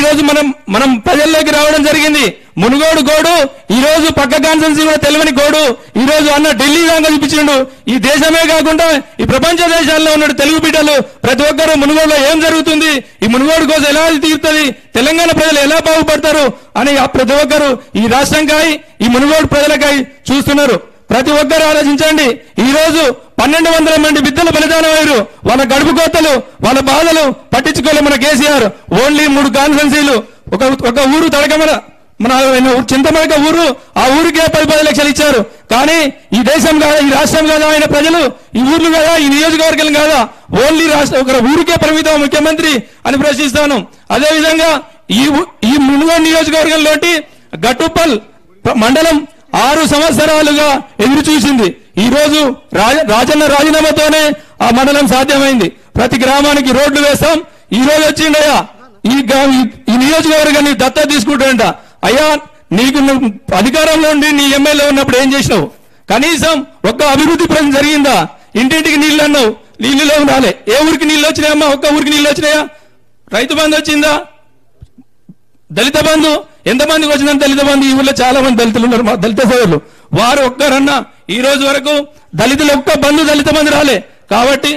రోజు మనం ప్రజల్లోకి రావడం జరిగింది. మునుగోడు గోడు ఈ రోజు పక్క కాన్స్టిట్యున్సీ కూడా తెలియని గోడు ఈ రోజు అన్న ఢిల్లీ దాకా చూపించిండు. ఈ దేశమే కాకుండా ఈ ప్రపంచ దేశాల్లో ఉన్న తెలుగు బిడ్డలు ప్రతి ఒక్కరూ మునుగోడులో ఏం జరుగుతుంది, ఈ మునుగోడు కోసం ఎలా తీరుతుంది, తెలంగాణ ప్రజలు ఎలా బాగుపడతారు అని ప్రతి ఒక్కరు ఈ రాష్ట్రంకై ఈ మునుగోడు ప్రజలకై చూస్తున్నారు. ప్రతి ఒక్కరు ఆలోచించండి. ఈ రోజు 1200 మంది బిడ్డలు బలిదానం అయ్యారు. వాళ్ళ గడుపు కోతలు వాళ్ళ బాధలు పట్టించుకోలే మన కేసీఆర్. ఓన్లీ 3 కాన్స్టిట్యున్సీలు, ఒక ఊరు తడకమల మన చింతమడక ఊరు, ఆ ఊరికే 10 లక్షలు ఇచ్చారు. కానీ ఈ దేశం కాదా, ఈ రాష్ట్రం కాదా, ఆయన ప్రజలు ఈ ఊర్లు కాదా, ఈ నియోజకవర్గం కాదా, ఓన్లీ ఒక ఊరికే పరిమితం ముఖ్యమంత్రి అని ప్రశ్నిస్తాను. అదేవిధంగా ఈ మునుగోడు నియోజకవర్గంలోటి గట్టుప్పల్ మండలం 6 సంవత్సరాలుగా ఎదురు చూసింది. ఈ రోజు రాజన్న రాజీనామాతోనే ఆ మండలం సాధ్యమైంది. ప్రతి గ్రామానికి రోడ్లు వేస్తాం. ఈ రోజు వచ్చిండయ్యా ఈ నియోజకవర్గాన్ని దత్తత తీసుకుంటాడంట. అయ్యా నీకు అధికారంలో ఉండి నీ ఎమ్మెల్యే ఉన్నప్పుడు ఏం చేసినావు? కనీసం ఒక్క అభివృద్ధి ప్రజలు జరిగిందా? ఇంటింటికి నీళ్లు అన్నావు, నీళ్లు రాలే. ఏ ఊరికి నీళ్ళు వచ్చినాయమ్మా? ఒక్క ఊరికి నీళ్ళు వచ్చినాయా? రైతు బంధు వచ్చిందా? దళిత బంధు ఎంతమందికి వచ్చిందని దళిత బంధు ఈ ఊళ్ళో చాలా మంది దళితులు ఉన్నారు, మా దళిత సోదరులు. వారు ఒక్కరన్నా ఈ రోజు వరకు దళితులు ఒక్క బంధు దళిత బంధు రాలే. కాబట్టి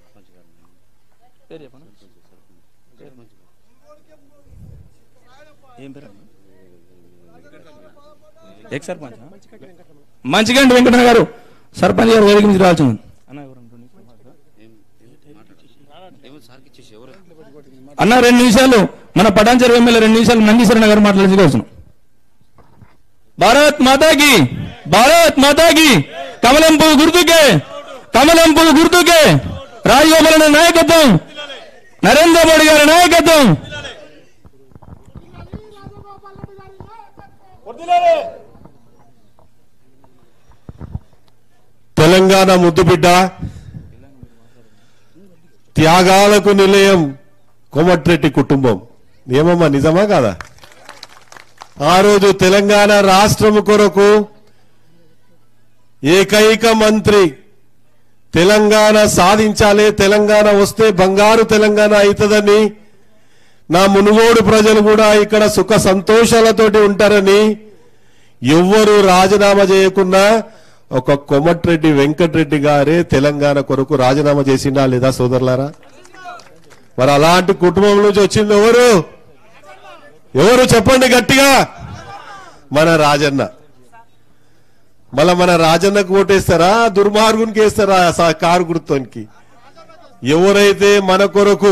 మంచిగంటి వెంకటన్న గారు సర్పంచ్ గారు వేదిక నుంచి రావాల్సింది. అన్న 2 నిమిషాలు మన పటాన్చెరు ఎమ్మెల్యే 2 నిమిషాలు నందీశ్వరణ గారు మాట్లాడుకోవచ్చు. భారత్ మాతాకి, భారత్ మాతాకి, కమలం పువ్వు గుర్తుకే, కమలం పువ్వు గుర్తుకే, రాజగోపాల్ నాయకత్వం, నరేంద్ర మోడీ గారి నాయకత్వం. తెలంగాణ ముద్దుబిడ్డ, త్యాగాలకు నిలయం కోమటిరెడ్డి కుటుంబం. ఏమమ్మా నిజమా కాదా? ఆ రోజు తెలంగాణ రాష్ట్రం కొరకు ఏకైక మంత్రి తెలంగాణ సాధించాలి, తెలంగాణ వస్తే బంగారు తెలంగాణ అవుతుందని, నా మునుగోడు ప్రజలు కూడా ఇక్కడ సుఖ సంతోషాలతోటి ఉంటారని ఎవ్వరూ రాజీనామా చేయకున్నా ఒక కోమటిరెడ్డి వెంకటరెడ్డి గారే తెలంగాణ కొరకు రాజీనామా చేసిండా లేదా సోదరులారా? మరి అలాంటి కుటుంబం నుంచి వచ్చింది ఎవరు చెప్పండి గట్టిగా? మన రాజన్న. మళ్ళా మన రాజన్నకు ఓటేస్తారా, దుర్మార్గునికి వేస్తారా కారు గుర్తోనికి? ఎవరైతే మన కొరకు,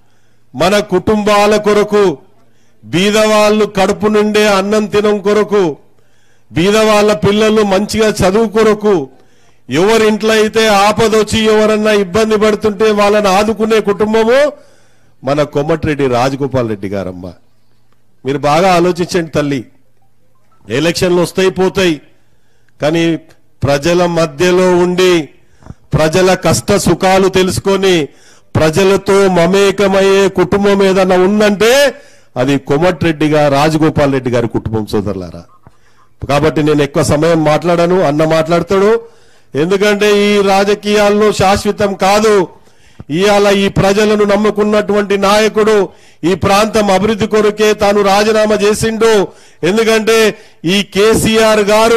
మన కుటుంబాల కొరకు, బీదవాళ్ళు కడుపు నుండే అన్నం తినం కొరకు, బీదవాళ్ళ పిల్లలు మంచిగా చదువు కొరకు, ఎవరింట్లో అయితే ఆపదొచ్చి ఎవరన్నా ఇబ్బంది పడుతుంటే వాళ్ళని ఆదుకునే కుటుంబము మన కోమటిరెడ్డి రాజగోపాల్ రెడ్డి గారమ్మ. మీరు బాగా ఆలోచించండి తల్లి. ఎలక్షన్లు వస్తాయి పోతాయి, కానీ ప్రజల మధ్యలో ఉండి ప్రజల కష్ట సుఖాలు తెలుసుకొని ప్రజలతో మమేకమయ్యే కుటుంబం ఏదన్నా ఉందంటే అది కోమటిరెడ్డి గారు, రాజగోపాల్ రెడ్డి గారి కుటుంబం సోదరులారా. కాబట్టి నేను ఎక్కువ సమయం మాట్లాడాను, అన్న మాట్లాడతాడు. ఎందుకంటే ఈ రాజకీయాల్లో శాశ్వతం కాదు. ఇవాళ ఈ ప్రజలను నమ్ముకున్నటువంటి నాయకుడు ఈ ప్రాంతం అభివృద్ధి కొరకే తాను రాజీనామా చేసిండు. ఎందుకంటే ఈ కేసీఆర్ గారు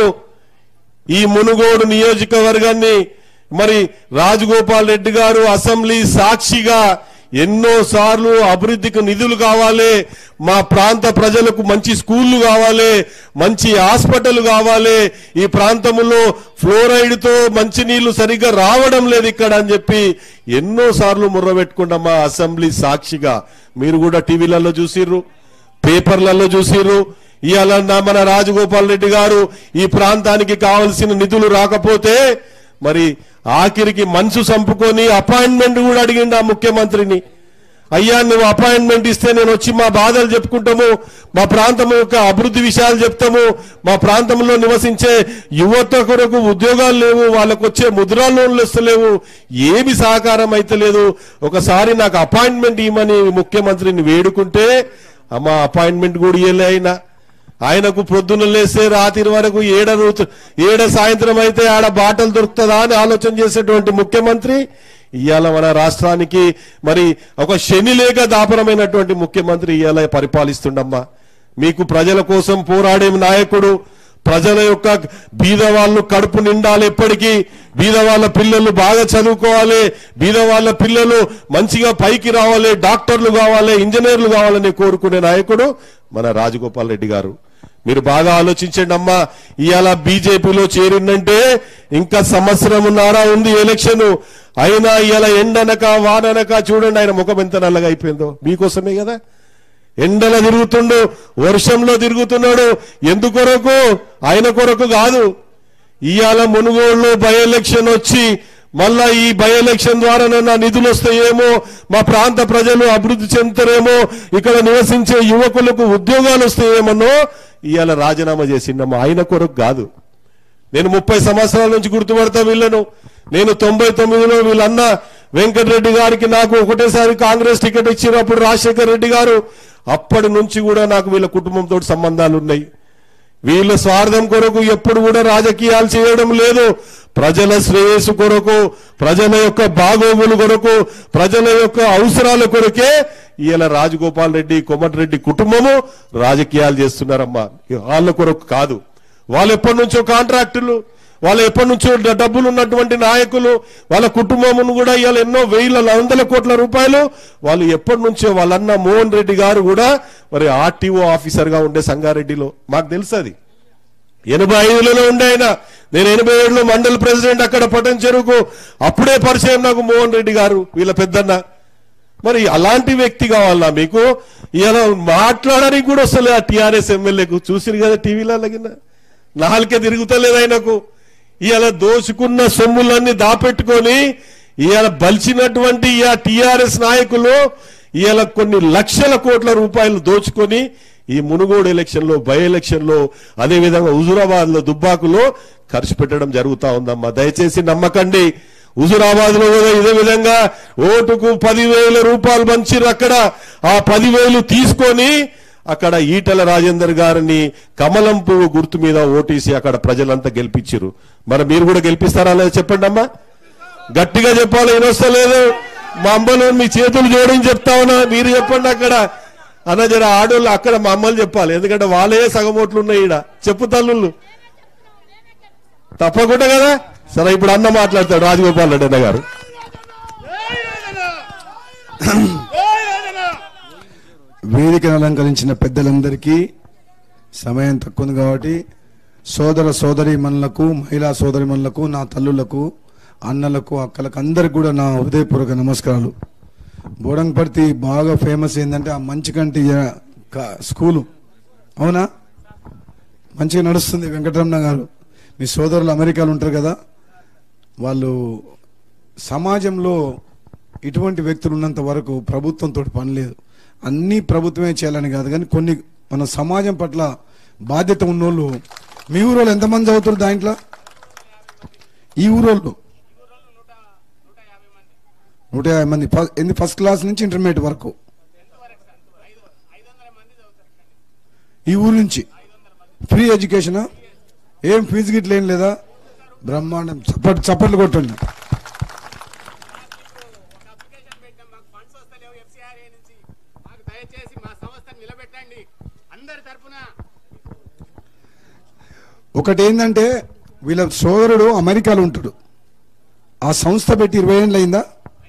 ఈ మునుగోడు నియోజకవర్గాన్ని మరి రాజగోపాల్ రెడ్డి గారు అసెంబ్లీ సాక్షిగా ఎన్నోసార్లు అభివృద్ధికి నిధులు కావాలి, మా ప్రాంత ప్రజలకు మంచి స్కూళ్లు కావాలి, మంచి హాస్పిటల్ కావాలి, ఈ ప్రాంతంలో ఫ్లోరైడ్తో మంచినీళ్లు సరిగ్గా రావడం లేదు ఇక్కడ అని చెప్పి ఎన్నోసార్లు ముర్రబెట్టుకుంటాం మా అసెంబ్లీ సాక్షిగా. మీరు కూడా టీవీలలో చూసిర్రు, పేపర్లలో చూసిర్రు. ఇవాళ మన రాజగోపాల్ రెడ్డి గారు ఈ ప్రాంతానికి కావలసిన నిధులు రాకపోతే మరి ఆఖరికి మనసు చంపుకొని అపాయింట్మెంట్ కూడా అడిగిండు ఆ ముఖ్యమంత్రిని. అయ్యా నువ్వు అపాయింట్మెంట్ ఇస్తే నేను వచ్చి మా బాధలు చెప్పుకుంటాము, మా ప్రాంతం యొక్క అభివృద్ధి విషయాలు చెప్తాము, మా ప్రాంతంలో నివసించే యువత కొరకు ఉద్యోగాలు లేవు, వాళ్ళకు వచ్చే ముద్రా లోన్లు ఇస్తలేవు, ఏమి సహకారం అయితే లేదు, ఒకసారి నాకు అపాయింట్మెంట్ ఇవ్వమని ముఖ్యమంత్రిని వేడుకుంటే అమ్మ అపాయింట్మెంట్ కూడా ఇవ్వలే. ఆయనకు పొద్దున్న లేస్తే రాత్రి వరకు ఏడ సాయంత్రం అయితే ఆడ బాటలు దొరుకుతుందా అని ఆలోచన చేసేటువంటి ముఖ్యమంత్రి ఇవాళ మన రాష్ట్రానికి మరి ఒక శని లేక దాపరమైనటువంటి ముఖ్యమంత్రి ఇవాళ పరిపాలిస్తుండమ్మా. మీకు ప్రజల కోసం పోరాడే నాయకుడు, ప్రజల యొక్క బీద వాళ్ళు కడుపు నిండాలి, ఎప్పటికీ బీద వాళ్ళ పిల్లలు బాగా చదువుకోవాలి, బీద వాళ్ళ పిల్లలు మంచిగా పైకి రావాలి, డాక్టర్లు కావాలి, ఇంజనీర్లు కావాలని కోరుకునే నాయకుడు మన రాజగోపాల్ రెడ్డి గారు. మీరు బాగా ఆలోచించండి అమ్మా. ఇవాళ బీజేపీలో చేరిందంటే ఇంకా సంవత్సరంన్నర ఉంది ఎలక్షన్ అయినా ఇవాళ ఎండనక వాననక చూడండి ఆయన ముఖం ఎంత నల్లగా అయిపోయిందో. మీకోసమే కదా ఎండలో తిరుగుతుండు, వర్షంలో తిరుగుతున్నాడు. ఎందుకొరకు? ఆయన కొరకు కాదు. ఇవాళ మునుగోడులో బై ఎలక్షన్ వచ్చి మళ్ళా ఈ బై ఎలక్షన్ ద్వారా నిధులు వస్తాయేమో, మా ప్రాంత ప్రజలు అభివృద్ధి చెందుతారేమో, ఇక్కడ నివసించే యువకులకు ఉద్యోగాలు వస్తాయేమో ఇవాళ రాజీనామా చేసిండమ్మా. ఆయన కొరకు కాదు. నేను 30 సంవత్సరాల నుంచి గుర్తుపడతా వీళ్ళను. నేను 99లో వీళ్ళన్న వెంకటరెడ్డి గారికి నాకు ఒకటేసారి కాంగ్రెస్ టికెట్ ఇచ్చినప్పుడు రాజశేఖర్ రెడ్డి గారు, అప్పటి నుంచి కూడా నాకు వీళ్ళ కుటుంబంతో సంబంధాలు ఉన్నాయి. వీళ్ళ స్వార్థం కొరకు ఎప్పుడు కూడా రాజకీయాలు చేయడం లేదు. ప్రజల శ్రేయస్సు కొరకు, ప్రజల యొక్క బాగోగులు కొరకు, ప్రజల యొక్క అవసరాల కొరకే ఇవాళ రాజగోపాల్ రెడ్డి, కోమటిరెడ్డి కుటుంబము రాజకీయాలు చేస్తున్నారమ్మా. వాళ్ళ కొరకు కాదు. వాళ్ళు ఎప్పటి నుంచో కాంట్రాక్టులు, వాళ్ళు ఎప్పటి నుంచో డబ్బులు ఉన్నటువంటి నాయకులు, వాళ్ళ కుటుంబమును కూడా ఇవాళ ఎన్నో వేల 100 కోట్ల రూపాయలు వాళ్ళు ఎప్పటి నుంచో వాళ్ళన్న మోహన్ రెడ్డి గారు కూడా మరి ఆర్టీఓ ఆఫీసర్ గా ఉండే సంగారెడ్డిలో. మాకు తెలుసు అది. 85లో ఉండే ఆయన. నేను 87లో మండల ప్రెసిడెంట్ అక్కడ పటన్ చెరువుకు. అప్పుడే పరిచయం నాకు మోహన్ రెడ్డి గారు, వీళ్ళ పెద్దన్న. మరి అలాంటి వ్యక్తి కావాలా మీకు? ఇలా మాట్లాడడానికి కూడా వస్తలేదు ఆ టీఆర్ఎస్ ఎమ్మెల్యేకు. చూసిరు కదా టీవీలో లగిన నాలుకే తిరుగుతలేదు ఆయనకు. ఇలా దోచుకున్న సొమ్ములన్నీ దాపెట్టుకొని ఇలా బలిచినటువంటి ఈ టీఆర్ఎస్ నాయకులు ఇలా కొన్ని లక్షల కోట్ల రూపాయలు దోచుకొని ఈ మునుగోడు ఎలక్షన్ లో, బై ఎలక్షన్ లో, అదేవిధంగా హుజూరాబాద్ లో, దుబ్బాకులో ఖర్చు పెట్టడం జరుగుతా ఉందమ్మా. దయచేసి నమ్మకండి. హుజూరాబాద్ లో కూడా ఇదే విధంగా ఓటుకు 10,000 రూపాయలు పంచిర్రు. అక్కడ ఆ 10,000 తీసుకొని అక్కడ ఈటల రాజేందర్ గారిని కమలం పువ్వు గుర్తు మీద ఓటేసి అక్కడ ప్రజలంతా గెలిపించారు. మరి మీరు కూడా గెలిపిస్తారా లేదా చెప్పండి అమ్మా. గట్టిగా చెప్పాలి, వినొస్తలేదు. మా అమ్మలు మీ చేతులు జోడించి చెప్తా ఉన్నా, మీరు చెప్పండి అక్కడ అన్న. జర ఆడోళ్ళు అక్కడ మా అమ్మలు చెప్పాలి, ఎందుకంటే వాళ్ళే సగం ఓట్లు ఉన్నాయి. ఈడ చెప్పు తల్లుళ్ళు తప్పకుండా కదా. సరే ఇప్పుడు అన్న మాట్లాడతాడు, రాజగోపాల్ రెడ్డి అన్న గారు. వేదికను అలంకరించిన పెద్దలందరికీ సమయం తక్కువ ఉంది కాబట్టి సోదర సోదరీమణులకు, మహిళా సోదరిమణులకు, నా తల్లులకు, అన్నలకు, అక్కలకు అందరికి కూడా నా హృదయపూర్వక నమస్కారాలు. బోడంగపర్తి బాగా ఫేమస్ ఏంటంటే ఆ మంచికంటి స్కూలు, అవునా? మంచిగా నడుస్తుంది. వెంకటరమణ గారు, మీ సోదరులు అమెరికాలో ఉంటారు కదా, వాళ్ళు సమాజంలో ఇటువంటి వ్యక్తులు ఉన్నంత వరకు ప్రభుత్వంతో పని లేదు. అన్నీ ప్రభుత్వమే చేయాలని కాదు, కానీ కొన్ని మన సమాజం పట్ల బాధ్యత ఉన్నోళ్ళు. మీ ఊరోళ్ళు ఎంతమంది చదువుతారు దాంట్లో? ఈ ఊరోళ్ళు 150 మంది. ఫస్ట్ క్లాస్ నుంచి ఇంటర్మీడియట్ వరకు ఈ ఊరు నుంచి ఫ్రీ ఎడ్యుకేషన్. ఏం ఫీజు గిట్ల ఏం లేదా? బ్రహ్మాండం. చప్పట్లు కొట్టండి. ఒకటి ఏంటంటే వీళ్ళ సోదరుడు అమెరికాలో ఉంటాడు. ఆ సంస్థ పెట్టి 20 ఏళ్ళు అయిందా?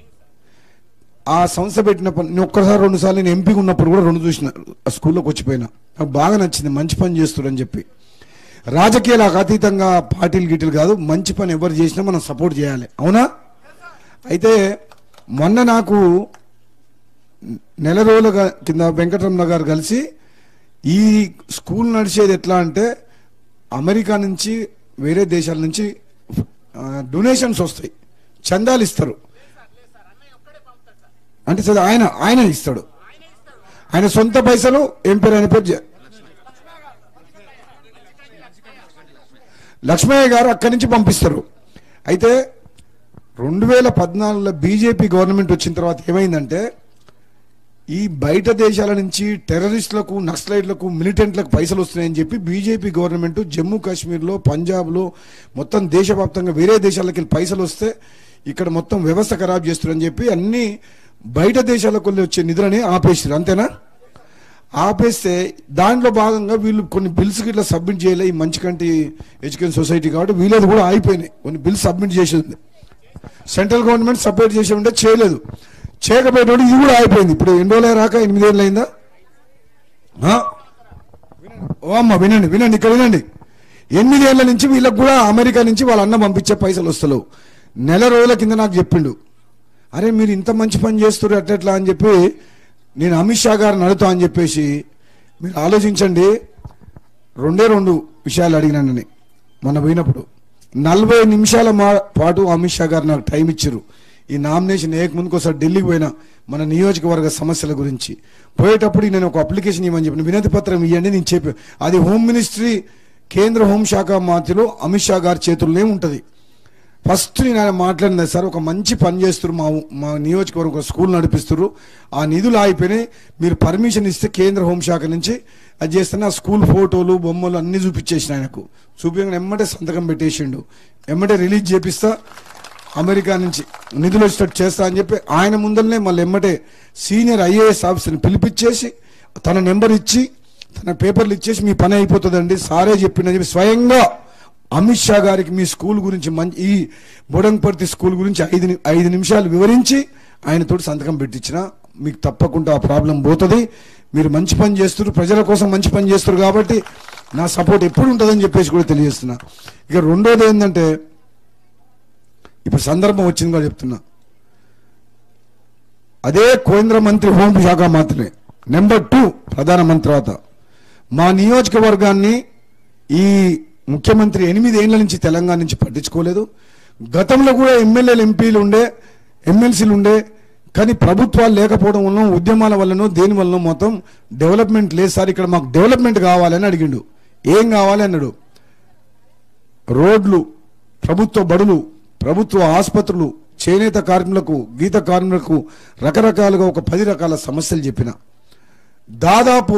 ఆ సంస్థ పెట్టినప్పుడు నేను ఒక్కసారి 2 సార్లు నేను ఎంపీగా ఉన్నప్పుడు కూడా 2 చూసిన. ఆ స్కూల్లోకి వచ్చిపోయినా. నాకు బాగా నచ్చింది, మంచి పని చేస్తాడని చెప్పి. రాజకీయాలకు అతీతంగా పార్టీలు గిటీలు కాదు, మంచి పని ఎవరు చేసినా మనం సపోర్ట్ చేయాలి, అవునా? అయితే మొన్న నాకు నెల రోజుల కింద వెంకటరమణ గారు కలిసి ఈ స్కూల్ నడిచేది ఎట్లా అంటే అమెరికా నుంచి, వేరే దేశాల నుంచి డొనేషన్స్ వస్తాయి, చందాలు ఇస్తారు. అంటే సరే ఆయన ఇస్తాడు, ఆయన సొంత పైసలు. ఏం పేరు ఆయన పేరు? లక్ష్మయ్య గారు అక్కడి నుంచి పంపిస్తారు. అయితే 2014లో బీజేపీ గవర్నమెంట్ వచ్చిన తర్వాత ఏమైందంటే ఈ బయట దేశాల నుంచి టెర్రరిస్టులకు, నక్సలైట్లకు, మిలిటెంట్లకు పైసలు వస్తున్నాయని చెప్పి బీజేపీ గవర్నమెంట్ జమ్మూ కాశ్మీర్లో, పంజాబ్లో, మొత్తం దేశవ్యాప్తంగా వేరే దేశాలకి పైసలు వస్తే ఇక్కడ మొత్తం వ్యవస్థ ఖరాబ్ చేస్తున్నారని చెప్పి అన్ని బయట దేశాలకు వచ్చే నిధులని ఆపేసారు. అంతేనా? ఆపేస్తే దాంట్లో భాగంగా వీళ్ళు కొన్ని బిల్స్ ఇట్లా సబ్మిట్ చేయలే, ఈ మంచికంటి ఎడ్యుకేషన్ సొసైటీ కాబట్టి వీళ్ళది కూడా అయిపోయినాయి. కొన్ని బిల్స్ సబ్మిట్ చేసింది సెంట్రల్ గవర్నమెంట్, సపరేట్ చేసి ఉంటే చేయలేదు. చేయకపోయేటప్పుడు ఇది కూడా అయిపోయింది. ఇప్పుడు ఎన్ని రోజులు రాక 8 ఏళ్ళు అయిందా? ఓ అమ్మ వినండి వినండి, ఇక్కడ వినండి. 8 ఏళ్ల నుంచి వీళ్ళకి కూడా అమెరికా నుంచి వాళ్ళ అన్న పంపించే పైసలు వస్తలేవు. నెల రోజుల కింద నాకు చెప్పిండు, అరే మీరు ఇంత మంచి పని చేస్తారు అట్లా అని చెప్పి నేను అమిత్ షా గారిని అడుగుతా అని చెప్పేసి మీరు ఆలోచించండి. 2 విషయాలు అడిగినానని మొన్న పోయినప్పుడు 40 నిమిషాల పాటు అమిత్ షా గారు నాకు టైం ఇచ్చారు. ఈ నామినేషన్ ముందుకు ఒకసారి ఢిల్లీకి పోయినా మన నియోజకవర్గ సమస్యల గురించి పోయేటప్పుడు నేను ఒక అప్లికేషన్ ఇవ్వమని చెప్పిన, వినతి పత్రం ఇవ్వండి నేను చెప్పి, అది హోమ్ మినిస్ట్రీ కేంద్ర హోంశాఖ మంత్రులు అమిత్ షా గారి చేతుల్లోనే ఉంటుంది. ఫస్ట్ నేను ఆయన మాట్లాడిన సార్ ఒక మంచి పని చేస్తారు, మా నియోజకవర్గం స్కూల్ నడిపిస్తారు, ఆ నిధులు అయిపోయినాయి, మీరు పర్మిషన్ ఇస్తే కేంద్ర హోంశాఖ నుంచి అది చేస్తాను. ఆ స్కూల్ ఫోటోలు బొమ్మలు అన్ని చూపించేసిన ఆయనకు, చూపించగానే ఎమ్మటే సంతకం పెట్టేసిండు, ఎమ్మటే రిలీజ్ చేపిస్తా, అమెరికా నుంచి నిధులు వచ్చేటట్టు చేస్తా అని చెప్పి ఆయన ముందరనే మళ్ళీ ఎమ్మటే సీనియర్ IAS ఆఫీసర్ని పిలిపించేసి తన నెంబర్ ఇచ్చి తన పేపర్లు ఇచ్చేసి మీ పని అయిపోతుందండి సారే చెప్పిందని చెప్పి స్వయంగా అమిత్ షా గారికి మీ స్కూల్ గురించి ఈ బోడంగపర్తి స్కూల్ గురించి 5 నిమిషాలు వివరించి ఆయనతోటి సంతకం పెట్టించిన, మీకు తప్పకుండా ఆ ప్రాబ్లం పోతుంది, మీరు మంచి పని చేస్తారు, ప్రజల కోసం మంచి పని చేస్తారు కాబట్టి నా సపోర్ట్ ఎప్పుడు ఉంటుందని చెప్పేసి కూడా తెలియజేస్తున్నా. ఇక రెండోది ఏంటంటే ఇప్పుడు సందర్భం వచ్చింది కూడా చెప్తున్నా, అదే కేంద్ర మంత్రి హోంశాఖ మంత్రి నెంబర్ 2 ప్రధానమంత్రి తర్వాత మా నియోజకవర్గాన్ని ఈ ముఖ్యమంత్రి 8 ఏళ్ల నుంచి తెలంగాణ నుంచి పట్టించుకోలేదు. గతంలో కూడా ఎమ్మెల్యేలు ఎంపీలు ఉండే ఎమ్మెల్సీలు ఉండే, కానీ ప్రభుత్వాలు లేకపోవడం వల్ల ఉద్యమాల వల్లనో దేని వల్లనో మొత్తం డెవలప్మెంట్ లేదు సార్, ఇక్కడ మాకు డెవలప్మెంట్ కావాలని అడిగిండు. ఏం కావాలి అన్నాడు, రోడ్లు, ప్రభుత్వ బడులు, ప్రభుత్వ ఆసుపత్రులు, చేనేత కార్మికులకు, గీత కార్మికులకు రకరకాలుగా ఒక 10 రకాల సమస్యలు చెప్పిన. దాదాపు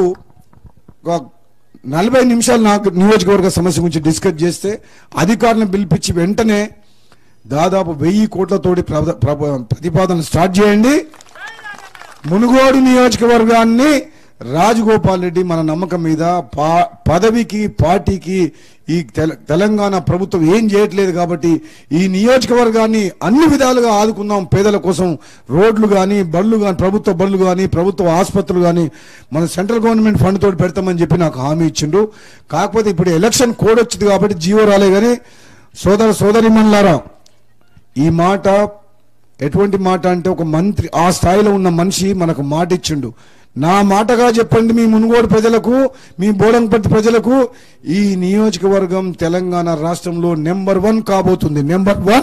40 నిమిషాలు నాకు నియోజకవర్గ సమస్య గురించి డిస్కస్ చేస్తే అధికారులను పిలిపించి వెంటనే దాదాపు 1000 కోట్లతోటి ప్రతిపాదన స్టార్ట్ చేయండి, మునుగోడు నియోజకవర్గాన్ని రాజగోపాల్ రెడ్డి మన నమ్మకం మీద పదవికి పార్టీకి ఈ తెలంగాణ ప్రభుత్వం ఏం చేయట్లేదు కాబట్టి ఈ నియోజకవర్గాన్ని అన్ని విధాలుగా ఆదుకుందాం, పేదల కోసం రోడ్లు కానీ బళ్ళు కానీ ప్రభుత్వ బళ్ళు కానీ ప్రభుత్వ ఆసుపత్రులు కానీ మన సెంట్రల్ గవర్నమెంట్ ఫండ్ తోటి పెడతామని చెప్పి నాకు హామీ ఇచ్చిండు. కాకపోతే ఇప్పుడు ఎలక్షన్ కోడ్ వచ్చింది కాబట్టి జీవో రాలే. కానీ సోదరిమణులారా, ఈ మాట ఎటువంటి మాట అంటే ఒక మంత్రి ఆ స్థాయిలో ఉన్న మనిషి మనకు మాట ఇచ్చిండు. నా మాటగా చెప్పండి మీ మునుగోడు ప్రజలకు, మీ బోడంగపర్తి ప్రజలకు, ఈ నియోజకవర్గం తెలంగాణ రాష్ట్రంలో నెంబర్ 1 కాబోతుంది, నెంబర్ 1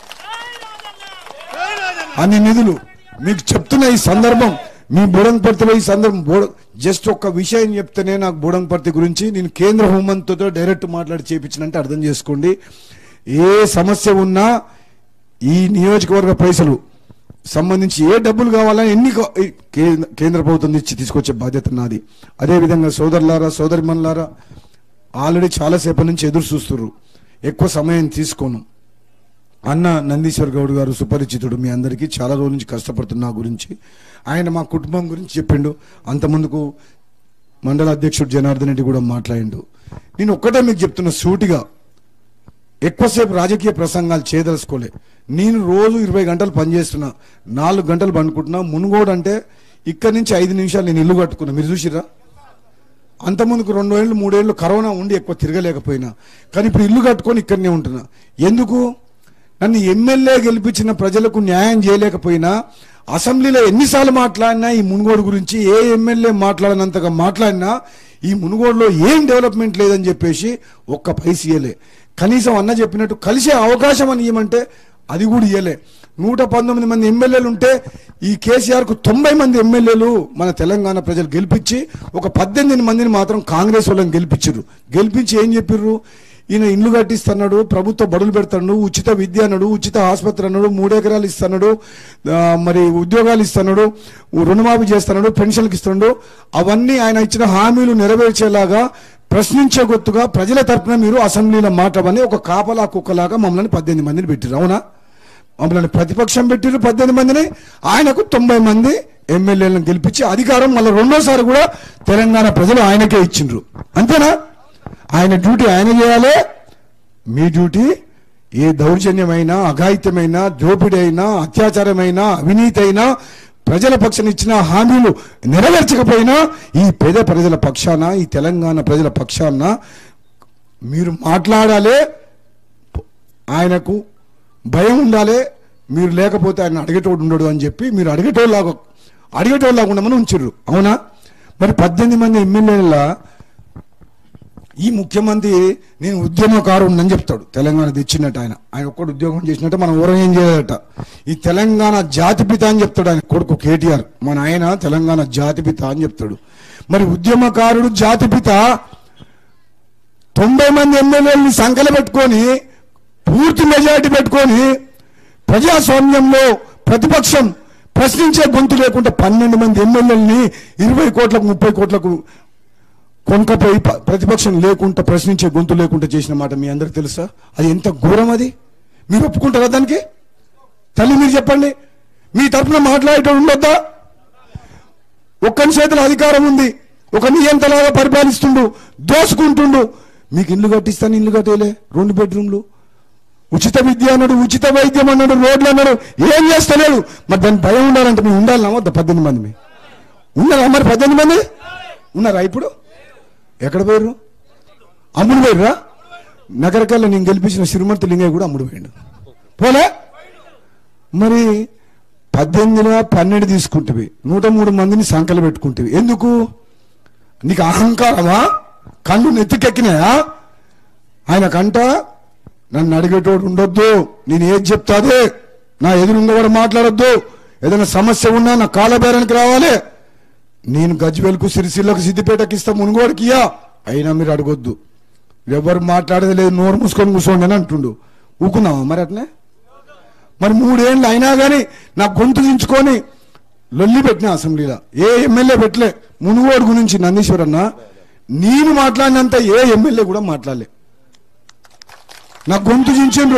అన్ని నిధులు మీకు చెప్తున్న ఈ సందర్భం. మీ బోడంగపర్తిలో ఈ సందర్భం జస్ట్ ఒక్క విషయం చెప్తేనే నాకు బోడంగపర్తి గురించి నేను కేంద్ర హోంమంత్రితో డైరెక్ట్ మాట్లాడి చేయించినంటే అర్థం చేసుకోండి. ఏ సమస్య ఉన్నా ఈ నియోజకవర్గ పైసలు సంబంధించి ఏ డబ్బులు కావాలని ఎన్ని కేంద్ర ప్రభుత్వం ఇచ్చి తీసుకొచ్చే బాధ్యత నాది. అదేవిధంగా సోదరులారా సోదరిమణులారా, ఆల్రెడీ చాలాసేపటి నుంచి ఎదురు చూస్తున్నారు, ఎక్కువ సమయం తీసుకోను. అన్న నందీశ్వర్ గౌడ్ గారు సుపరిచితుడు మీ అందరికీ, చాలా రోజుల నుంచి కష్టపడుతున్న గురించి ఆయన మా కుటుంబం గురించి చెప్పిండు. అంతమందుకు మండల అధ్యక్షుడు జనార్దన్ రెడ్డి కూడా మాట్లాడిండు. నేను ఒక్కటే మీకు చెప్తున్నా సూటిగా, ఎక్కువసేపు రాజకీయ ప్రసంగాలు చేయదలుచుకోలే. నేను రోజు 20 గంటలు పనిచేస్తున్నా, 4 గంటలు పండుకుంటున్నా. మునుగోడు అంటే ఇక్కడి నుంచి 5 నిమిషాలు నేను ఇల్లు కట్టుకున్నా, మీరు చూసిరా. అంతకుముందుకు 2 ఏళ్ళు 3 ఏళ్ళు కరోనా ఉండి ఎక్కువ తిరగలేకపోయినా, కానీ ఇప్పుడు ఇల్లు కట్టుకొని ఇక్కడనే ఉంటున్నా. ఎందుకు? నన్ను ఎమ్మెల్యే గెలిపించిన ప్రజలకు న్యాయం చేయలేకపోయినా, అసెంబ్లీలో ఎన్నిసార్లు మాట్లాడినా ఈ మునుగోడు గురించి, ఏ ఎమ్మెల్యే మాట్లాడినంతగా మాట్లాడినా ఈ మునుగోడులో ఏం డెవలప్మెంట్ లేదని చెప్పేసి ఒక్క పైసా ఇయ్యలే. కనీసం అన్న చెప్పినట్టు కలిసే అవకాశం అని ఇవ్వమంటే అది కూడా ఇయ్యలే. 119 మంది ఎమ్మెల్యేలు ఉంటే ఈ కేసీఆర్కు 90 మంది ఎమ్మెల్యేలు మన తెలంగాణ ప్రజలు గెలిపించి ఒక 18 మందిని మాత్రం కాంగ్రెస్ వాళ్ళని గెలిపించారు. గెలిపించి ఏం చెప్పిర్రు, ఈయన ఇండ్లు కట్టిస్తున్నాడు, ప్రభుత్వ బడులు పెడతాడు, ఉచిత విద్య అన్నాడు, ఉచిత ఆసుపత్రి అన్నాడు, 3 ఎకరాలు ఇస్తున్నాడు, మరి ఉద్యోగాలు ఇస్తున్నాడు, రుణమాఫీ చేస్తున్నాడు, పెన్షన్కి ఇస్తున్నాడు. అవన్నీ ఆయన ఇచ్చిన హామీలు నెరవేర్చేలాగా ప్రశ్నించే గుర్తుగా ప్రజల తరఫున మీరు అసెంబ్లీలో మాట్లాడమని ఒక కాపలా కుక్కలాగా మమ్మల్ని 18 మందిని పెట్టారు. అవునా? మమ్మల్ని ప్రతిపక్షం పెట్టిరు 18 మందిని, ఆయనకు 90 మంది ఎమ్మెల్యేలను గెలిపించి అధికారం మళ్ళీ రెండోసారి కూడా తెలంగాణ ప్రజలు ఆయనకే ఇచ్చిండ్రు. అంతేనా? ఆయన డ్యూటీ ఆయన చేయాలి, మీ డ్యూటీ ఏ దౌర్జన్యమైనా, అఘాయిత్యమైనా, దోపిడీ అయినా, అత్యాచారమైనా, అవినీతి అయినా, ప్రజల పక్షాన ఇచ్చిన హామీలు నెరవేర్చకపోయినా ఈ పేద ప్రజల పక్షాన, ఈ తెలంగాణ ప్రజల పక్షాన మీరు మాట్లాడాలి. ఆయనకు భయం ఉండాలి, మీరు లేకపోతే ఆయన అడిగేటోడు ఉండడు అని చెప్పి మీరు అడిగేటోళ్ళలాగా ఉండమని ఉంచిర్రు. అవునా? మరి 18 మంది ఎమ్మెల్యేల ఈ ముఖ్యమంత్రి నేను ఉద్యమకారుడు అని చెప్తాడు. తెలంగాణ తెచ్చినట్టు ఆయన ఒక్కడు ఉద్యోగం చేసినట్టు మనం ఎవరం ఏం చేయదట. ఈ తెలంగాణ జాతిపిత అని చెప్తాడు ఆయన కొడుకు కేటీఆర్. మన ఆయన తెలంగాణ జాతిపిత అని చెప్తాడు. మరి ఉద్యమకారుడు జాతిపిత 90 మంది ఎమ్మెల్యేలని సంకల పెట్టుకొని పూర్తి మెజారిటీ పెట్టుకొని ప్రజాస్వామ్యంలో ప్రతిపక్షం ప్రశ్నించే గొంతు లేకుండా 12 మంది ఎమ్మెల్యేలని 20 కోట్లకు 30 కోట్లకు కొనుకపోయి ప్రతిపక్షం లేకుండా ప్రశ్నించే గొంతు లేకుండా చేసిన మాట మీ అందరికి తెలుసా? అది ఎంత ఘోరం! అది మీరు ఒప్పుకుంటారా దానికి? తల్లి మీరు చెప్పండి, మీ తరఫున మాట్లాడేటోడు ఉండొద్దా? ఒక్కని చేతుల అధికారం ఉంది, ఒక నియంతలాగా పరిపాలిస్తుండు, దోసుకుంటుండు. మీకు ఇల్లు కట్టిస్తాను, ఇల్లు కట్టేలే, 2 బెడ్రూమ్లు, ఉచిత విద్య అన్నాడు, ఉచిత వైద్యం అన్నాడు, రోడ్లు అన్నాడు, ఏం చేస్తలేడు. మరి దాని భయం ఉండాలంటే మేము ఉండాలి వద్దా? 18 మంది ఉన్నారా? మరి 18 మంది ఉన్నారా? ఇప్పుడు ఎక్కడ పోయారు? అమ్ముడు పోయిర్రా? నగరకల్లా నేను గెలిపించిన శ్రీమంతి లింగయ్య కూడా అమ్ముడు పోయిండు. పోలే? మరి 18లో 12 తీసుకుంటువి, 103 మందిని సంకలు పెట్టుకుంటువి. ఎందుకు? నీకు అహంకారమా? కళ్ళు నెత్తికెక్కినాయా? ఆయనకంట నన్ను అడిగేటోడు ఉండొద్దు, నేను ఏది చెప్తాదే, నా ఎదురుంగవాడు మాట్లాడొద్దు, ఏదైనా సమస్య ఉన్నా నా కాలబేరానికి రావాలి, నేను గజ్వేల్కు, సిరిసిల్లకు, సిద్దిపేటకి ఇస్తా, మునుగోడికి ఇయ్యా, అయినా మీరు అడగొద్దు, ఎవరు మాట్లాడేది లేదు, నోరు మూసుకొని కూర్చోండి అని అంటుండు. ఊకున్నావా మరి అట్నే? మరి 3 ఏళ్ళు అయినా కానీ నా గొంతు దించుకొని లొల్లి పెట్టిన అసెంబ్లీలో ఏ ఎమ్మెల్యే పెట్టలే. మునుగోడు గురించి నందీశ్వర్ అన్న నేను మాట్లాడినంత ఏ ఎమ్మెల్యే కూడా మాట్లాడలే. నా గొంతు దించిండ్రు.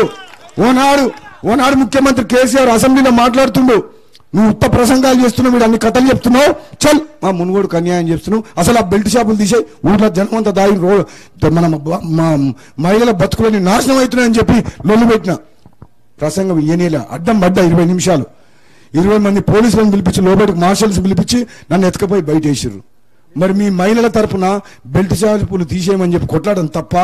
ఓనాడు ముఖ్యమంత్రి కేసీఆర్ అసెంబ్లీలో మాట్లాడుతుండు, నువ్వు ఉత్త ప్రసంగాలు చేస్తున్నావు, వీడు అన్ని కథలు చెప్తున్నావు, చల్ మా మునుగోడుకు అన్యాయం చేస్తున్నావు, అసలు ఆ బెల్ట్ షాపులు తీసేయి, ఊళ్ళో జనం అంతా దాగి మన మహిళల బతుకులని నాశనం అవుతున్నాయని చెప్పి లొల్లు పెట్టిన ప్రసంగం ఇయనేలా అడ్డం పడ్డా 20 నిమిషాలు. 20 మంది పోలీసులను పిలిపించి, లోపలికి మార్షల్స్ పిలిపించి నన్ను ఎత్తుకపోయి బయట వేసిర్రు. మరి మీ మహిళల తరపున బెల్ట్ షాపులు తీసేయమని చెప్పి కొట్లాడడం తప్ప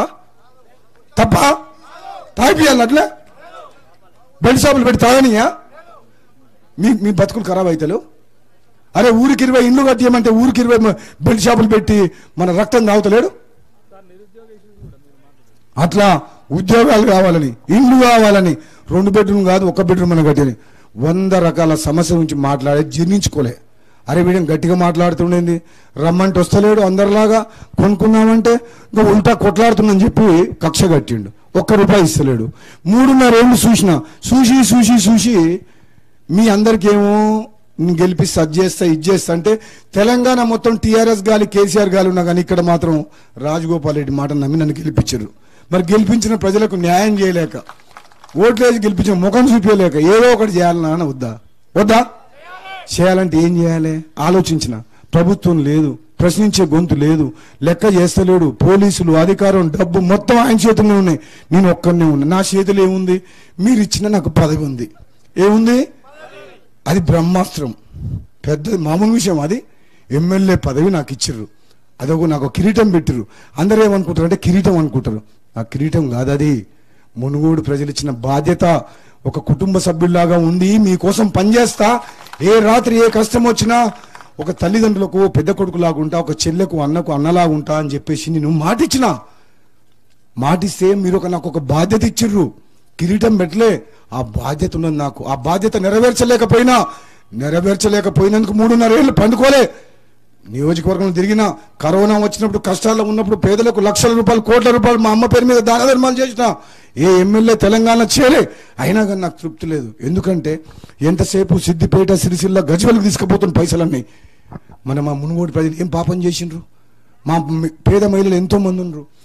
తాగిపియాలి? అట్లా బెల్ట్ షాపులు పెట్టి తాగనియా? మీ బతుకులు ఖరాబ్ అవుతారు. అరే ఊరికి 20 ఇండ్లు కట్టియమంటే ఊరికి 20 బెల్ట్ షాపులు పెట్టి మన రక్తం తాగుతలేడు. అట్లా ఉద్యోగాలు కావాలని, ఇండ్లు కావాలని, 2 బెడ్రూమ్ కాదు 1 బెడ్రూమ్ అని కట్టేది 100 రకాల సమస్యల గురించి మాట్లాడే జీర్ణించుకోలే. అరే వీడిని గట్టిగా మాట్లాడుతుండేది, రమ్మంటే వస్తలేడు, అందరిలాగా కొనుక్కున్నామంటే ఇంకా ఉల్టా కొట్లాడుతుందని చెప్పి కక్ష కట్టిండు. 1 రూపాయి ఇస్తలేడు. 3.5 ఏళ్ళు చూసి మీ అందరికేమో నేను గెలిపిస్తే అది చేస్తా ఇది చేస్తా అంటే తెలంగాణ మొత్తం టీఆర్ఎస్ గాలి, కేసీఆర్ గాలి ఉన్నా కానీ ఇక్కడ మాత్రం రాజగోపాల్ రెడ్డి మాట నమ్మి నన్ను గెలిపించారు. మరి గెలిపించిన ప్రజలకు న్యాయం చేయలేక, ఓట్లేసి గెలిపించిన ముఖం చూపించలేక ఏదో ఒకటి చేయాలన్నా వద్దా? చేయాలంటే ఏం చేయాలి? ఆలోచించిన ప్రభుత్వం లేదు, ప్రశ్నించే గొంతు లేదు, లెక్క చేస్తలేడు, పోలీసులు, అధికారం, డబ్బు మొత్తం ఆయన చేతుల్లో ఉన్నాయి, నేను ఒక్కనే ఉన్నా. నా చేతిలో ఏముంది? మీరు ఇచ్చిన నాకు పదవి ఉంది. ఏముంది? అది బ్రహ్మాస్త్రం, పెద్ద మామూలు విషయం. అది ఎమ్మెల్యే పదవి నాకు ఇచ్చిర్రు, అదొక నాకు కిరీటం పెట్టిర్రు. అందరూ ఏమనుకుంటారు అంటే కిరీటం అనుకుంటారు. ఆ కిరీటం కాదు, అది మునుగోడు ప్రజలు ఇచ్చిన బాధ్యత. ఒక కుటుంబ సభ్యుల్లాగా ఉండి మీకోసం పనిచేస్తా, ఏ రాత్రి ఏ కష్టం వచ్చినా ఒక తల్లిదండ్రులకు పెద్ద కొడుకులాగా ఉంటా, ఒక చెల్లెకు అన్నకు అన్నలాగా ఉంటా అని చెప్పేసి నేను మాటిస్తే మీరు నాకు ఒక బాధ్యత ఇచ్చిర్రు, కిరీటం పెట్టలే. ఆ బాధ్యత ఉన్నది నాకు. ఆ బాధ్యత నెరవేర్చలేకపోయినందుకు 3.5 ఏళ్ళు పండుకోలే. నియోజకవర్గంలో తిరిగిన, కరోనా వచ్చినప్పుడు కష్టాల్లో ఉన్నప్పుడు పేదలకు లక్షల రూపాయలు, కోట్ల రూపాయలు మా అమ్మ పేరు మీద దాన ధర్మాలు చేసిన ఏ ఎమ్మెల్యే తెలంగాణ చేయలే. అయినా కానీ నాకు తృప్తి లేదు. ఎందుకంటే ఎంతసేపు సిద్దిపేట, సిరిసిల్ల, గజ్వేల్కి తీసుకుపోతున్న పైసలన్నీ మా మునుగోడు ప్రజలు ఏం పాపం చేసిండ్రు? మా పేద మహిళలు ఎంతో మంది ఉన్నారు,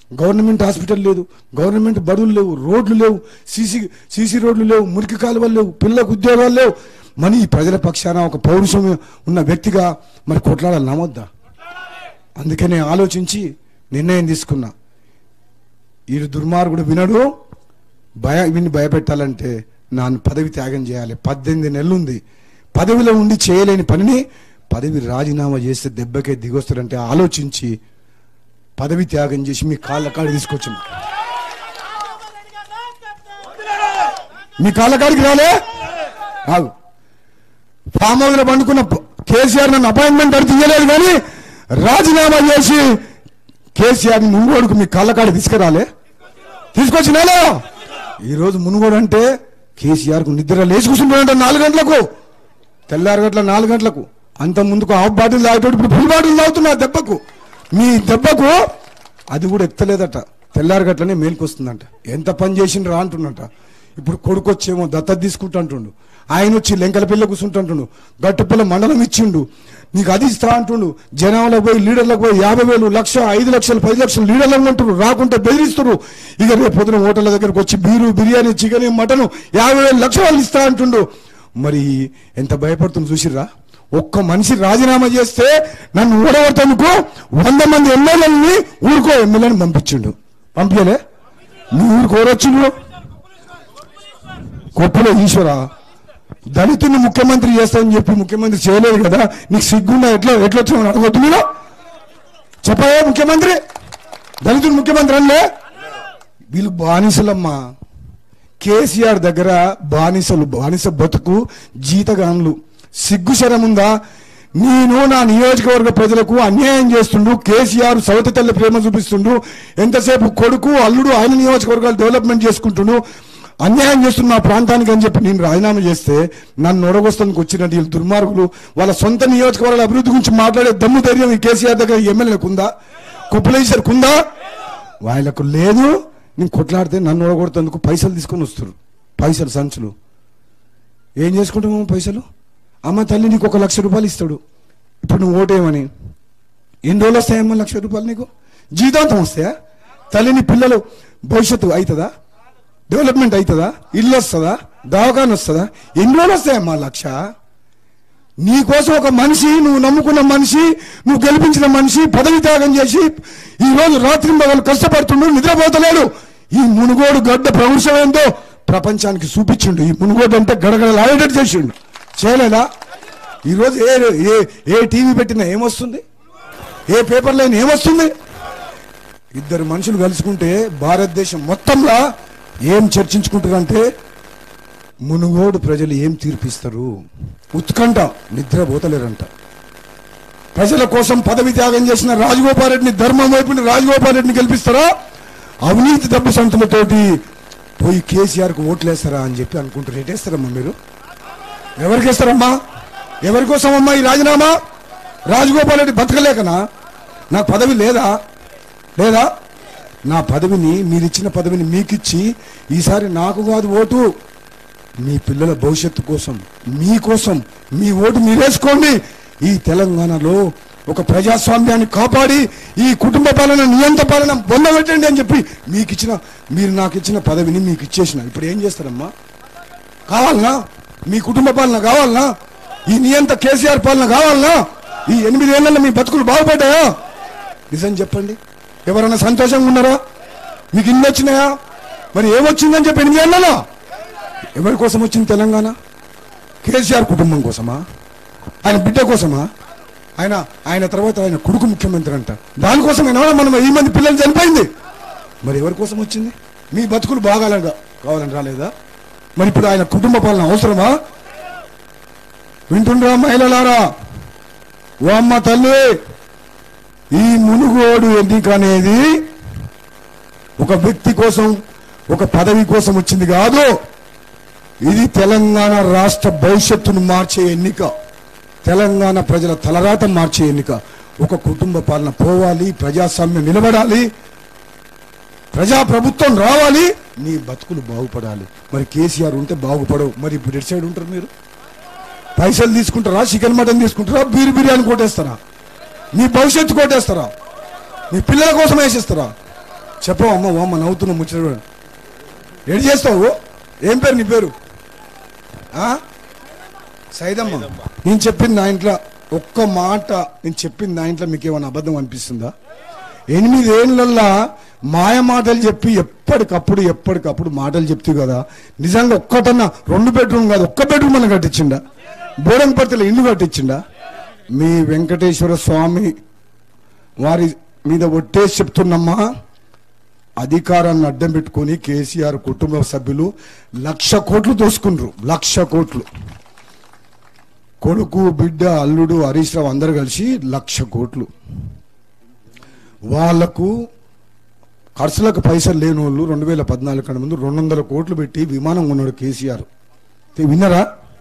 గవర్నమెంట్ హాస్పిటల్ లేదు, గవర్నమెంట్ బడులు లేవు, రోడ్లు లేవు, సీసీ రోడ్లు లేవు, మురికి కాలువలు లేవు, పిల్లలకు ఉద్యోగాలు లేవు. మరి ఈ ప్రజల పక్షాన ఒక పౌరుషం ఉన్న వ్యక్తిగా మరి కొట్లాడాలి నమ్మొద్దా? అందుకనే ఆలోచించి నిర్ణయం తీసుకున్నా. ఈ దుర్మార్గుడు వినడు, వీడిని భయపెట్టాలంటే నన్ను పదవి త్యాగం చేయాలి. 18 నెలలుంది పదవిలో ఉండి చేయలేని పనిని పదవి రాజీనామా చేస్తే దెబ్బకే దిగొస్తారంటే ఆలోచించి పదవి త్యాగం చేసి మీ కాళ్ళ కాడికి తీసుకొచ్చింది. మీ కాళ్ళ కాడికి రాలే? ఫామ్ హౌస్ లో పండుకున్న కేసీఆర్ నన్ను అపాయింట్మెంట్ అడిగి తీయలేదు, కానీ రాజీనామా చేసి కేసీఆర్ మునుగోడుకు మీ కాళ్ళ కాడికి తీసుకురాలే? తీసుకొచ్చినాలో ఈరోజు మునుగోడు అంటే కేసీఆర్ కు నిద్ర లేచి కూర్చుంటాడంట 4 గంటలకు, తెల్లారి గంటల 4 గంటలకు. అంత ముందుకు హాఫ్ బాటిల్ తాగేటోడు ఇప్పుడు ఫుల్ బాటిల్ తాగుతున్నా దెబ్బకు. మీ దెబ్బకు అది కూడా ఎత్తలేదట, తెల్లారి గట్లనే మేలుకొస్తుందంట. ఎంత పని చేసిండ్రా అంటున్నట. ఇప్పుడు కొడుకు వచ్చేమో దత్తత తీసుకుంటా అంటుండు, ఆయన వచ్చి లెంకల పిల్ల కూర్చుంటుండు, గట్టుపిల్ల మండలం ఇచ్చిండు, నీకు అది ఇస్తా అంటుండు. జనంలో పోయి లీడర్లకు పోయి 50,000, 1,00,000, 5 లక్షలు, 10 లక్షలు లీడర్లు అంటున్నారు, రాకుంటే బెదిరిస్తున్నారు. ఇక రేపు పొద్దున హోటళ్ళ దగ్గరకు వచ్చి బీరు, బిర్యానీ, చికెన్, మటన్ 50,000, 1,00,000 ఇస్తా అంటుండు. మరి ఎంత భయపడుతుంది చూసిర్రా? ఒక్క మనిషి రాజీనామా చేస్తే నన్ను ఊడగొట్టేందుకు 100 మంది ఎమ్మెల్యేలని ఊరుకో ఎమ్మెల్యేని పంపించిండు. పంపించలే? నీ ఊరికి ఓరొచ్చిండు కొప్పులో ఈశ్వర. దళితుని ముఖ్యమంత్రి చేస్తానని చెప్పి ముఖ్యమంత్రి చేయలేదు కదా, నీకు సిగ్గుండా ఎట్లా వచ్చామని అడగొద్దు మీరు? చెప్పయా ముఖ్యమంత్రి, దళితుని ముఖ్యమంత్రి అనలే? వీళ్ళు బానిసలమ్మా. కేసీఆర్ దగ్గర బానిస బతుకు, జీతగాన్లు. సిగ్గు శరముందా? నేను నా నియోజకవర్గ ప్రజలకు అన్యాయం చేస్తుండు, కేసీఆర్ సవతి తల్లి ప్రేమ చూపిస్తుండు, ఎంతసేపు కొడుకు అల్లుడు ఆయన నియోజకవర్గాలు డెవలప్మెంట్ చేసుకుంటుండు, అన్యాయం చేస్తున్న నా ప్రాంతానికి అని చెప్పి నేను రాజీనామా చేస్తే నన్ను నొడగొస్తానికి వచ్చినట్టు వీళ్ళు దుర్మార్గులు వాళ్ళ సొంత నియోజకవర్గాల అభివృద్ధి గురించి మాట్లాడే దమ్ము ధైర్యం ఈ కేసీఆర్ దగ్గర ఎమ్మెల్యేలకు ఉందా? కుప్పలేశ్వరికి ఉందా? వాళ్ళకు లేదు. నేను కొట్లాడితే నన్ను నొడగొడుతందుకు పైసలు తీసుకొని వస్తారు, పైసలు సంచులు. ఏం చేసుకుంటాము పైసలు? అమ్మ తల్లి నీకు 1,00,000 రూపాయలు ఇస్తాడు, ఇప్పుడు నువ్వు ఓటేయమని. ఎన్ని రోజులు వస్తాయమ్మా 1,00,000 రూపాయలు? నీకు జీతాంతం వస్తాయా? తల్లిని పిల్లలు భవిష్యత్తు అవుతుందా? డెవలప్మెంట్ అవుతుందా? ఇల్లు వస్తుందా? దవాఖాన వస్తుందా? ఎన్ని రోజులు వస్తాయమ్మా 1,00,000? నీకోసం ఒక మనిషి, నువ్వు నమ్ముకున్న మనిషి, నువ్వు గెలిపించిన మనిషి పదవి త్యాగం చేసి ఈ రోజు రాత్రి పగలు కష్టపడుతుండు, నిద్రపోతలేడు. ఈ మునుగోడు గడ్డ ప్రవృషం ఏందో ప్రపంచానికి చూపించిండు. ఈ మునుగోడు అంటే గడగడలాడేటట్టు చేసిండు. చేయలేదా? ఈరోజు ఏ టీవీ పెట్టినా ఏమొస్తుంది? ఏ పేపర్లో అయినా ఏమొస్తుంది? 2 మనుషులు కలుసుకుంటే భారతదేశం మొత్తంలో ఏం చర్చించుకుంటారంటే మునుగోడు ప్రజలు ఏం తీర్పిస్తారు, ఉత్కంఠ, నిద్రపోతలేరంట. ప్రజల కోసం పదవి త్యాగం చేసిన రాజగోపాల్ రెడ్డిని, ధర్మం వైపుని రాజగోపాల్ రెడ్డిని గెలిపిస్తారా? అవినీతి డబ్బు సంతులతోటి పోయి కేసీఆర్కు ఓట్లేస్తారా అని చెప్పి అనుకుంటారు. ఎటేస్తారమ్మా మీరు? ఎవరికి వేస్తారమ్మా? ఎవరి కోసం అమ్మా ఈ రాజీనామా? రాజగోపాల్ రెడ్డి బతకలేకనా? నాకు పదవి లేదా? నా పదవిని, మీరిచ్చిన పదవిని మీకిచ్చి ఈసారి నాకు కాదు ఓటు, మీ పిల్లల భవిష్యత్తు కోసం, మీకోసం మీ ఓటు మీరేసుకోండి. ఈ తెలంగాణలో ఒక ప్రజాస్వామ్యాన్ని కాపాడి ఈ కుటుంబ పాలన, నియంత్ర పాలన పొందబెట్టండి అని చెప్పి మీరు నాకు ఇచ్చిన పదవిని మీకు ఇచ్చేసిన. ఇప్పుడు ఏం చేస్తారమ్మా? కావాలనా? మీ కుటుంబ పాలన కావాలనా? ఈ నియంత్ర కేసీఆర్ పాలన కావాలనా? ఈ 8 ఏళ్లలో మీ బతుకులు బాగుపడ్డాయా? నిజం చెప్పండి. ఎవరైనా సంతోషంగా ఉన్నారా? మీకు ఇన్ని వచ్చినాయా? మరి ఏమొచ్చిందని చెప్పి 8 ఏళ్లలో ఎవరి కోసం వచ్చింది తెలంగాణ? కేసీఆర్ కుటుంబం కోసమా? ఆయన బిడ్డ కోసమా? ఆయన తర్వాత ఆయన కొడుకు ముఖ్యమంత్రి అంట, దానికోసమైనా మనం ఈ మంది పిల్లలు చనిపోయింది. మరి ఎవరి కోసం వచ్చింది? మీ బతుకులు కావాలని రాలేదా? మరి ఇప్పుడు ఆయన కుటుంబ పాలన అవసరమా? వింటుండ్రా మహిళలారా, ఓ అమ్మ తల్లి, ఈ మునుగోడు ఎన్నిక అనేది ఒక వ్యక్తి కోసం, ఒక పదవి కోసం వచ్చింది కాదు. ఇది తెలంగాణ రాష్ట్ర భవిష్యత్తును మార్చే ఎన్నిక, తెలంగాణ ప్రజల తలరాత మార్చే ఎన్నిక. ఒక కుటుంబ పాలన పోవాలి, ప్రజాస్వామ్యం నిలబడాలి, ప్రజాప్రభుత్వం రావాలి, నీ బతుకులు బాగుపడాలి. మరి కేసీఆర్ ఉంటే బాగుపడవు. మరి ఇప్పుడు ఎటు సైడ్ ఉంటారు మీరు? పైసలు తీసుకుంటారా? చికెన్ మటన్ తీసుకుంటారా? బిర్యానీ కొట్టేస్తారా? మీ భవిష్యత్తు కొట్టేస్తారా? మీ పిల్లల కోసం వేసేస్తారా? చెప్పవు అమ్మ ఓ అమ్మ నవ్వుతున్నావు ముచ్చట ఏడు చేస్తావు ఏం పేరు నీ పేరు సైదమ్మ నేను చెప్పింది నా ఇంట్లో ఒక్క మాట నేను చెప్పింది నా ఇంట్లో మీకు ఏమైనా అబద్ధం అనిపిస్తుందా 8 ఏళ్ళల్లా మాయ మాటలు చెప్పి ఎప్పటికప్పుడు మాటలు చెప్తూ కదా నిజంగా ఒక్కటన్నా 2 బెడ్రూమ్ కాదు ఒక్క బెడ్రూమ్ అన్న కట్టించిండా బోడంపర్తిలో ఇల్లు కట్టించిండా మీ వెంకటేశ్వర స్వామి వారి మీద ఒట్టేసి చెప్తున్నమ్మా అధికారాన్ని అడ్డం పెట్టుకొని కేసీఆర్ కుటుంబ సభ్యులు 1,00,000 కోట్లు దోసుకుండ్రు 1,00,000 కోట్లు కొడుకు బిడ్డ అల్లుడు హరీష్ రావు అందరు కలిసి 1,00,000 కోట్లు వాళ్లకు ఖర్చులకు పైసలు లేని వాళ్ళు 2014 కన్నా ముందు 200 కోట్లు పెట్టి విమానం కొన్నాడు కేసీఆర్ విన్నరా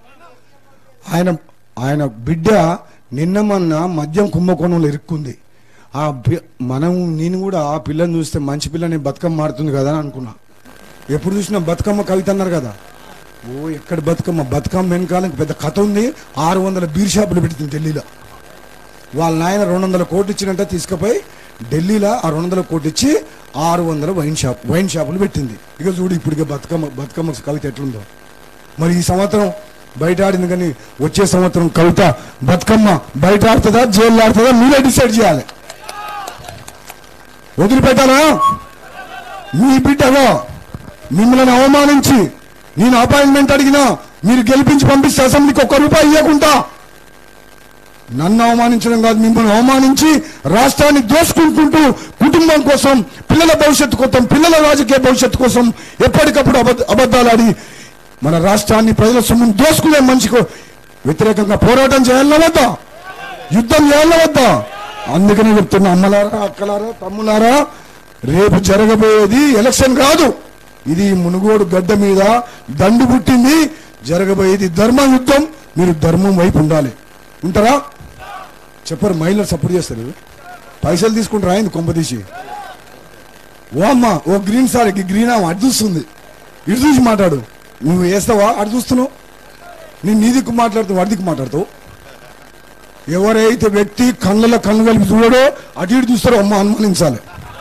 ఆయన బిడ్డ నిన్న మొన్న మద్యం కుంభకోణంలో ఇరుక్కుంది నేను కూడా ఆ పిల్లని చూస్తే మంచి పిల్లని బతుకమ్మ మారుతుంది కదా అని అనుకున్నా ఎప్పుడు చూసినా బతుకమ్మ కవిత అన్నారు కదా ఓ ఎక్కడ బతుకమ్మ వెనకాలకి పెద్ద కథ ఉంది 600 బీర్ షాపులు పెట్టింది ఢిల్లీలో వాళ్ళ నాయన 200 కోట్లు ఇచ్చినట్ట తీసుకుపోయి ఢిల్లీలో ఆ 200 కోట్లు ఇచ్చి 600 వైన్ షాపులు పెట్టింది ఇక చూడు ఇప్పుడు బతుకమ్మ కవిత ఎట్లుందో మరి ఈ సంవత్సరం బయట ఆడింది కానీ వచ్చే సంవత్సరం కవిత బతుకమ్మ బయట ఆడుతుందా జైల్లో ఆడుతుందా మీరే డిసైడ్ చేయాలి వదిలిపెట్టాలా మీ బిడ్డగా మిమ్మల్ని అవమానించి నేను అపాయింట్మెంట్ అడిగినా మీరు గెలిపించి పంపిస్తే అసెంబ్లీకి ₹1 ఇవ్వకుండా నన్ను అవమానించడం కాదు మిమ్మల్ని అవమానించి రాష్ట్రాన్ని దోసుకుంటూ కుటుంబం కోసం పిల్లల భవిష్యత్తు కోసం పిల్లల రాజకీయ భవిష్యత్తు కోసం ఎప్పటికప్పుడు అబద్ధాలు ఆడి మన రాష్ట్రాన్ని ప్రజల సొమ్మును దోసుకునే మనిషికి వ్యతిరేకంగా పోరాటం చేయాలన్నా వద్దా యుద్ధం చేయాలన్నా వద్దా అందుకనే చెప్తున్నా అమ్మలారా అక్కలారా తమ్ములారా రేపు జరగబోయేది ఎలక్షన్ కాదు ఇది మునుగోడు గడ్డ మీద దండు పుట్టింది జరగబోయేది ధర్మ యుద్ధం మీరు ధర్మం వైపు ఉండాలి ఉంటారా చెప్పరు మహిళలు సపోర్ట్ చేస్తారు పైసలు తీసుకుంటారా అయింది కొంపదీసి ఓ అమ్మ ఓ గ్రీన్ సార్ గ్రీన్ అటు చూస్తుంది ఇటు చూసి మాట్లాడు నువ్వు వేస్తావా అటు చూస్తున్నావు నేను నీ దిక్కు మాట్లాడుతావు అటు దిక్కు మాట్లాడుతావు ఎవరైతే వ్యక్తి కళ్ళ కళ్ళు కలిపి చూడడో అటు ఇటు చూస్తారో అమ్మ అనుమానించాలి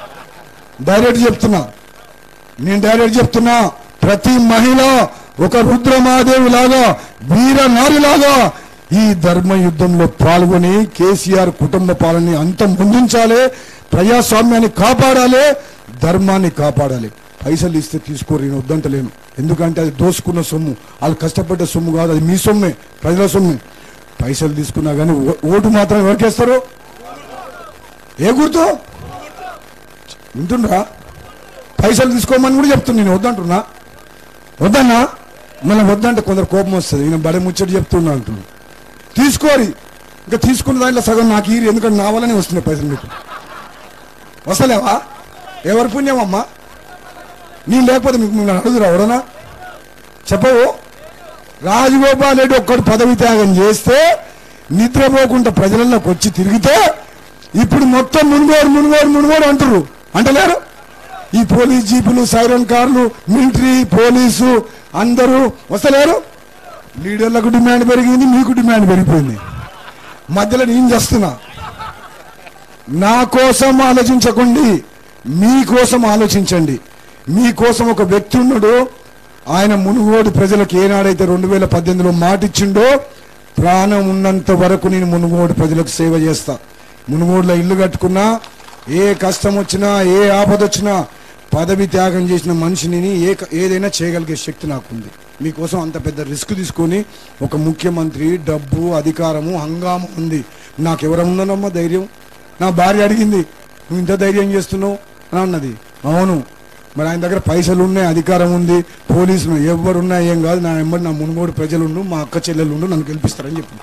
నేను డైరెక్ట్ చెప్తున్నా ప్రతి మహిళ ఒక రుద్రమాదేవి లాగా వీర నారి లాగా ఈ ధర్మ యుద్ధంలో పాల్గొని కేసీఆర్ కుటుంబ పాలనని అంతం పొందించాలి ప్రజాస్వామ్యాన్ని కాపాడాలి ధర్మాన్ని కాపాడాలి పైసలు ఇస్తే తీసుకోరు నేను వద్దంటలేను ఎందుకంటే అది దోసుకున్న సొమ్ము వాళ్ళు కష్టపడ్డ సొమ్ము కాదు అది మీ సొమ్మే ప్రజల సొమ్మే పైసలు తీసుకున్నా కానీ ఓటు మాత్రం ఎవరికేస్తారు ఏ గుర్తు వింటుండ్రా పైసలు తీసుకోమని కూడా చెప్తున్నా నేను వద్దన్నా మళ్ళీ వద్దంటే కొందరు కోపం వస్తుంది నేను బడే ముచ్చట చెప్తున్నా అంటున్నా తీసుకోరి ఇంకా తీసుకున్న దాంట్లో సగం నాకు ఈరు ఎందుకంటే నా వల్లనే వస్తున్నాయి పైసలు మీకు వస్తలేవా ఎవరి పుణ్యమమ్మా నేను లేకపోతే మీకు మిమ్మల్ని అడుగురా ఎవరన్నా చెప్పవు రాజగోపాల్ రెడ్డి ఒక్కడు పదవి త్యాగం చేస్తే నిద్రపోకుండా ప్రజలలోకి వచ్చి తిరిగితే ఇప్పుడు మొత్తం మునుగోడు అంటారు అంటలేరు ఈ పోలీస్ జీపులు సైరన్ కార్లు మిలిటరీ పోలీసు అందరూ వస్తలేరు లీడర్లకు డిమాండ్ పెరిగింది మీకు డిమాండ్ పెరిగిపోయింది మధ్యలో నేను చేస్తున్నా నా కోసం ఆలోచించకండి మీకోసం ఆలోచించండి మీకోసం ఒక వ్యక్తి ఉన్నాడు ఆయన మునుగోడు ప్రజలకు ఏనాడైతే 2018లో మాటిచ్చిండో ప్రాణం ఉన్నంత వరకు నేను మునుగోడు ప్రజలకు సేవ చేస్తా మునుగోడులో ఇల్లు కట్టుకున్నా ఏ కష్టం వచ్చినా ఏ ఆపద వచ్చినా పదవి త్యాగం చేసిన మనిషిని ఏదైనా చేయగలిగే శక్తి నాకుంది మీకోసం అంత పెద్ద రిస్క్ తీసుకొని ఒక ముఖ్యమంత్రి డబ్బు అధికారము హంగామా ఉంది నాకెవరన్నానమ్మా ధైర్యం నా భార్య అడిగింది నువ్వు ఇంత ధైర్యం చేస్తున్నావు అని అన్నది అవును మరి ఆయన దగ్గర పైసలు ఉన్నాయి అధికారం ఉంది పోలీసులు ఎవరున్నా ఏం కాదు నా వెంబడి నా మునుగోడు ప్రజలుండు మా అక్క చెల్లెలుండు నన్ను గెలిపిస్తారని చెప్పి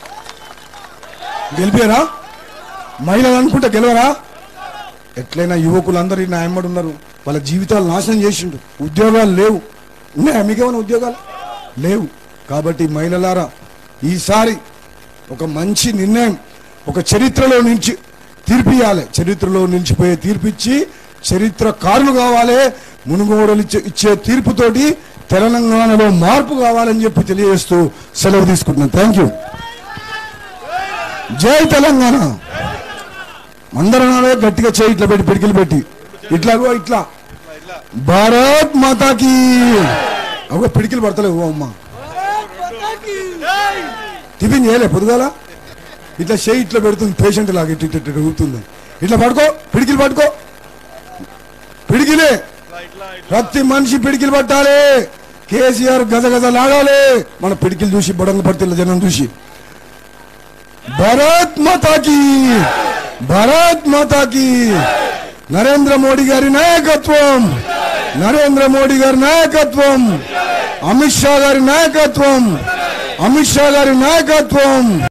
గెలిపారా మహిళలు అనుకుంటే గెలవరా ఎట్లయినా యువకులందరూ నా వెంబడి ఉన్నారు వాళ్ళ జీవితాలు నాశనం చేసిండు ఉద్యోగాలు లేవు ఉన్నాయా మీకేమైనా ఉద్యోగాలు లేవు కాబట్టి మహిళలారా ఈసారి ఒక మంచి నిర్ణయం ఒక చరిత్రలో నుంచి తీర్పియాలి చరిత్రలో నిలిచిపోయే తీర్పిచ్చి చరిత్రకారులు కావాలి మునుగోడులు ఇచ్చే తీర్పుతోటి తెలంగాణలో మార్పు కావాలని చెప్పి తెలియజేస్తూ సెలవు తీసుకుంటున్నాను థ్యాంక్ యూ జై తెలంగాణ అందరూ గట్టిగా చేయి ఇట్లా పెట్టి పిడికిలు పెట్టి ఇట్లా భారత్ మాతాకి అవ పిడికిలు పడతలేవు అమ్మ టిఫిన్ చేయలే పొద్దుగాల ఇట్లా చేయి ఇట్లా పెడుతుంది పేషెంట్ లాగా ఇట్లా ఊపుతుంది ఇట్లా పడుకో పిడికిలు పట్టుకో పిడికిలే ప్రతి మనిషి పిడికిలు పట్టాలి కేసీఆర్ గజగజలాడాలి మన పిడికిలు చూసి బొడంగ పడితే జనం చూసి భారత్ మాతాకి నరేంద్ర మోడీ గారి నాయకత్వం అమిత్ షా గారి నాయకత్వం